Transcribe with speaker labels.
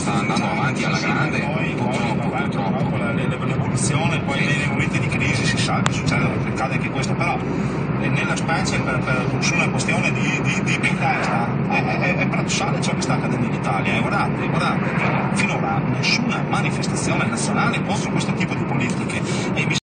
Speaker 1: sta andando avanti alla grande, purtroppo.
Speaker 2: L'evoluzione, poi nei momenti di crisi si sa che accade anche questo, però nella specie su una questione di protesta è paradossale ciò che sta accadendo in Italia, e guardate che finora nessuna manifestazione nazionale contro questo tipo di politiche.